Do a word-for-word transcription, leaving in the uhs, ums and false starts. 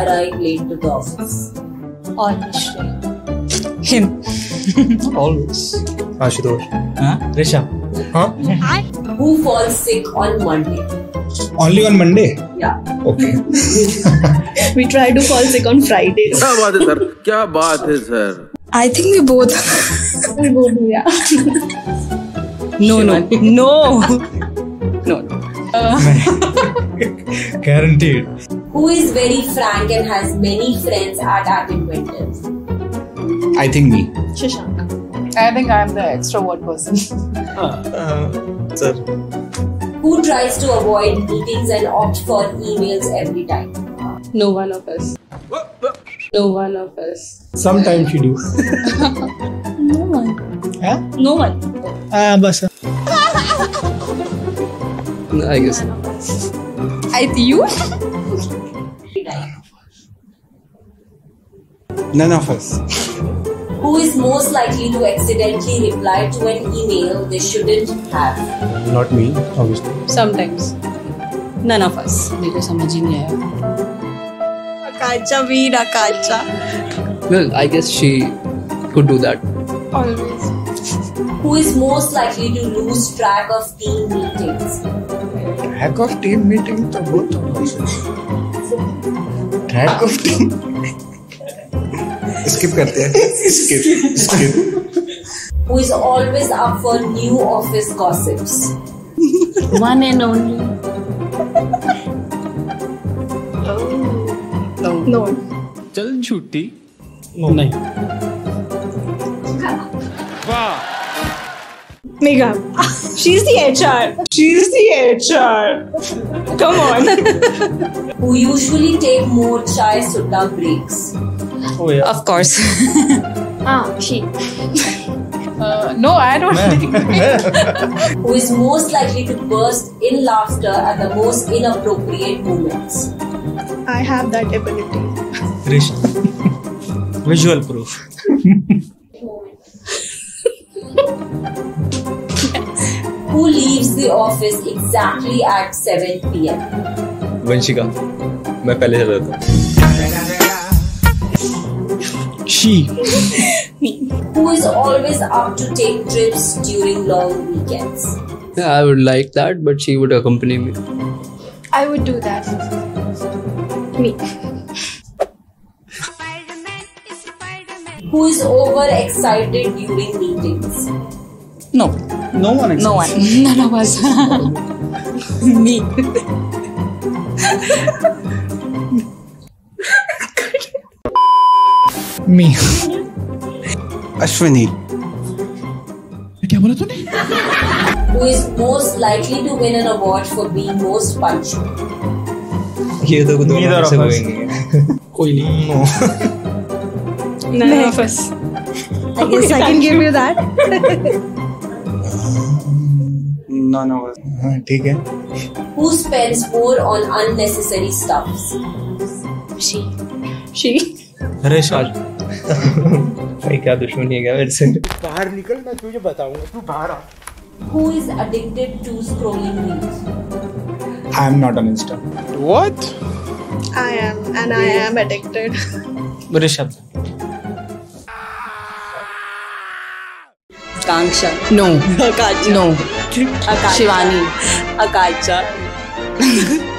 arrive late to the office? Always. Him. Always. Ashutosh. Huh? Rishabh. Huh? Who falls sick on Monday? Only on Monday? Yeah. Okay. We try to fall sick on Fridays. क्या बात है sir? क्या बात है sir? I think we both. We both do, yeah. No, no, no, no. Uh, Guaranteed. Who is very frank and has many friends at Adventures? I think me. Shashank. I think I'm the extrovert person. Uh, sir. Who tries to avoid meetings and opt for emails every time? No one of us. No one of us. Sometimes you do. No one. Huh? No one. Ah, bas. I guess. I you? Every time. None of us. Who is most likely to accidentally reply to an email they shouldn't have? Not me, obviously. Sometimes. None of us. मेरे समझ ही नहीं आया. Akacha, Veer, Akacha. Well, I guess she could do that. Always. Who is most likely to lose track of team meetings? Track of team meeting तो बहुत होगा. Track of team. Skip करते हैं. Skip. Skip. Who is always up for new office gossips? One and only. No. No. चल झूठी. नहीं. Megha. She's the H R. She's the H R. Come on. Who usually take more chai sutta breaks? Oh yeah. Of course. Ah, she. Uh, no, I don't think. Who is most likely to burst in laughter at the most inappropriate moments? I have that ability. Rishabh. Visual proof. Who leaves the office exactly at seven p.m? Vanshika. मैं पहले चला था. She. Who is always up to take trips during long weekends? Yeah, I would like that, but she would accompany me. I would do that. Me. Who is overexcited during meetings? No, No one. no one. None of us. Me. Me. Ashwini. क्या बोला तूने? Who is most likely to win an award for being most punctual? ये तो दोनों Neither में से of us. होंगे. कोई नहीं. No. None of us. I guess I can give you that. None of us. हाँ ठीक है. Who spends more on unnecessary stuffs? She. She. Rishabh. भाई क्या दुश्मनी है क्या मेरे से? बाहर निकल, मैं तुझे बताऊंगा. तू बाहर आ. Who is addicted to scrolling reels? I am not on Insta. What? I am, and I am addicted. Rishabh. Kanksha. No. Akacha. No. Akacha. Shivani. Akacha.